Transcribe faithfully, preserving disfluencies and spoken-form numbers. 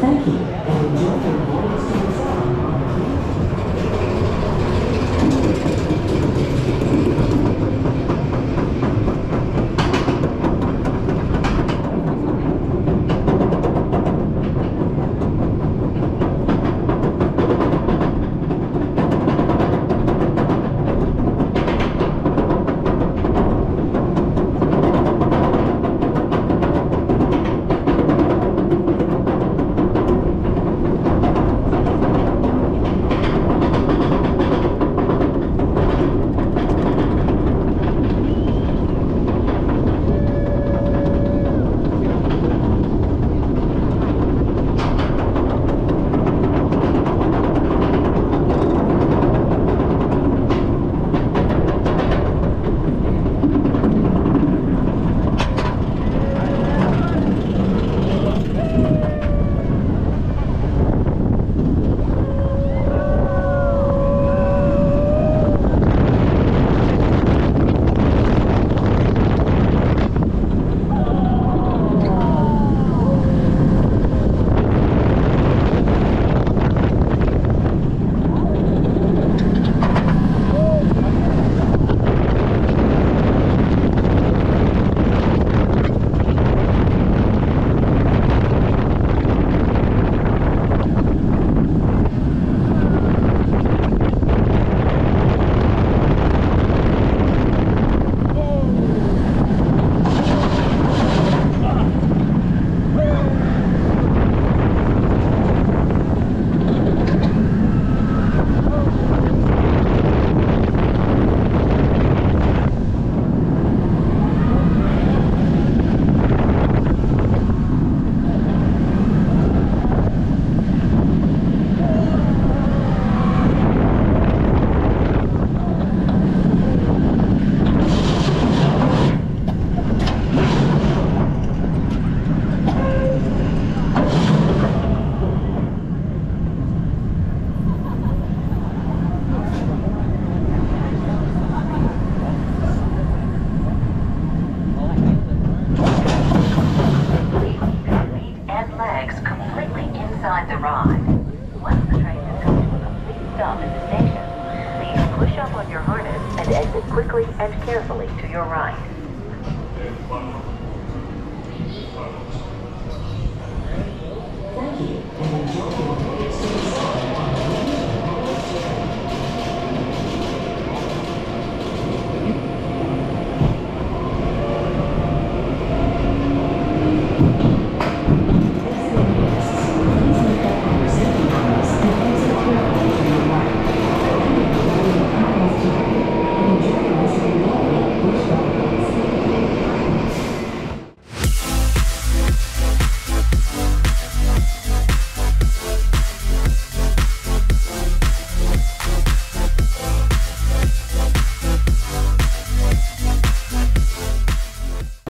Thank you, and enjoy your morning's sunset. inside the ride. Once the train has come to a complete stop at the station, please push up on your harness and exit quickly and carefully to your right.